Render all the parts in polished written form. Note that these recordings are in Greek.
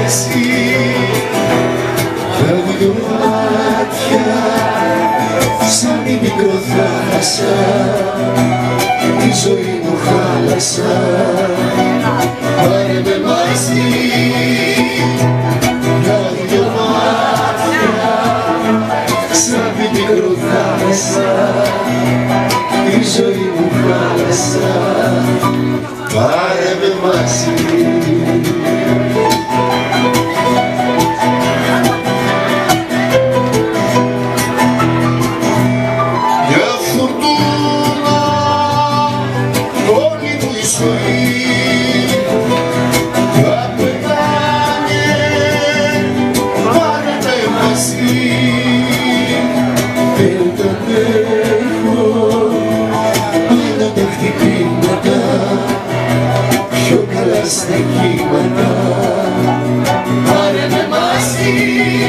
εσύ. Τα δυο μάτια σαν την μικροθάλασσα τη ζωή μου χάλασα. Πάρε με μαζί. Τα δυο μάτια σαν την μικροθάλασσα τη ζωή μου χάλασα. Πάρε με μαζί. Μια φουρτούνα όλη μου η ζωή θα πετάνε. Πάρε με μαζί. Δεν τα έχω όλα τα χτυπήματα, πιο καλά στα κύματα. Πάρε με μαζί.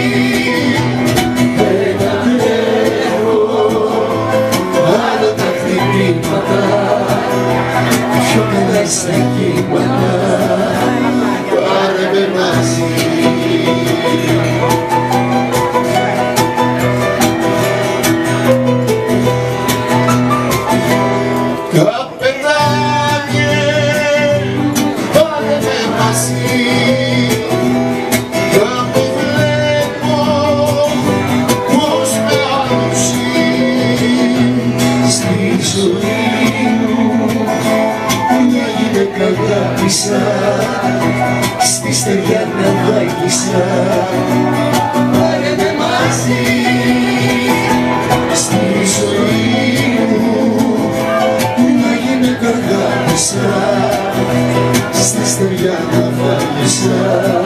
Δεν αντέχω άλλο τα χτυπήματα, πιο καλά στα κύματα. Πάρε με μαζί. Στη στεριά να δάγησα. Πάρε με μαζί. Στη ζωή μου να γίνω καγάπησα. Στη στεριά να δάγησα.